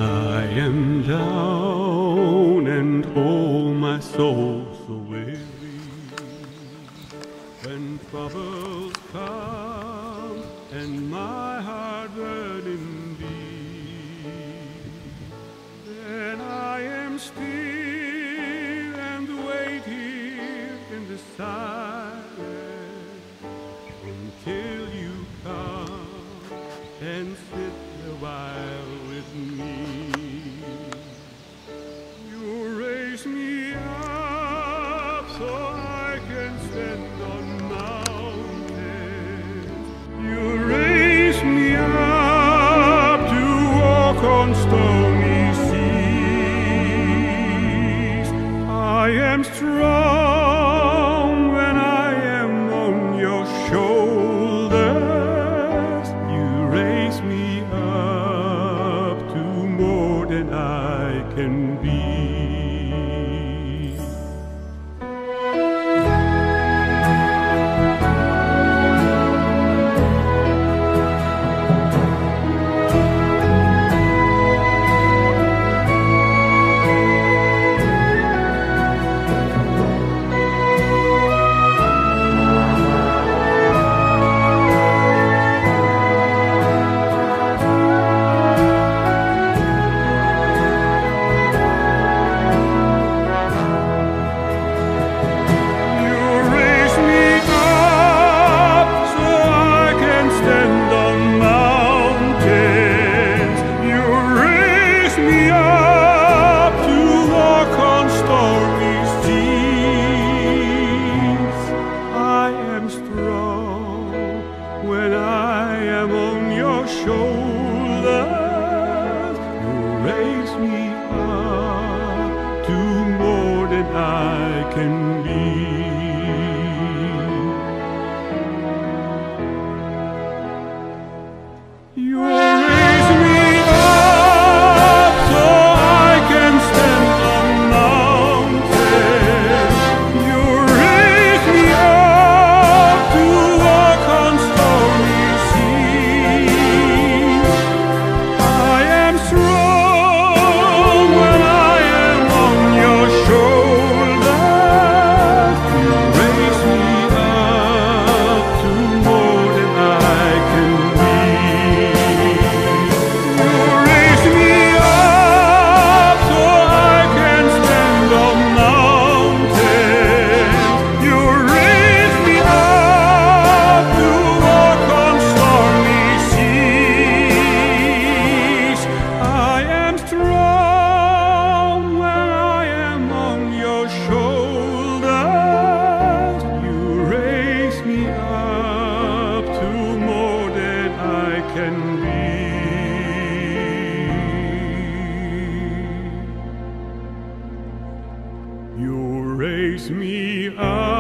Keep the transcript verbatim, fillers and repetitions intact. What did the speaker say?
I am down and oh my soul so weary. When troubles come and my heart burning deep, then I am still and wait here in the silence until you come and sit a while with me. You raise me up so I can stand on mountains. You raise me up to walk on stony seas. I am strong when I am on your shoulders. You raise me up to more than I can be. When I am on your shoulders, you raise me up to more than I can be. You raise me up so I can stand on mountains. You raise me up to walk on stony seas. I am strong when I am on your shoulders. You raise me up to more than I can be. You raise me up so I can stand on mountains. You raise me up to walk on stormy seas. I am strong when I am on your shoulders. You raise me up to more than I can be. You raise me up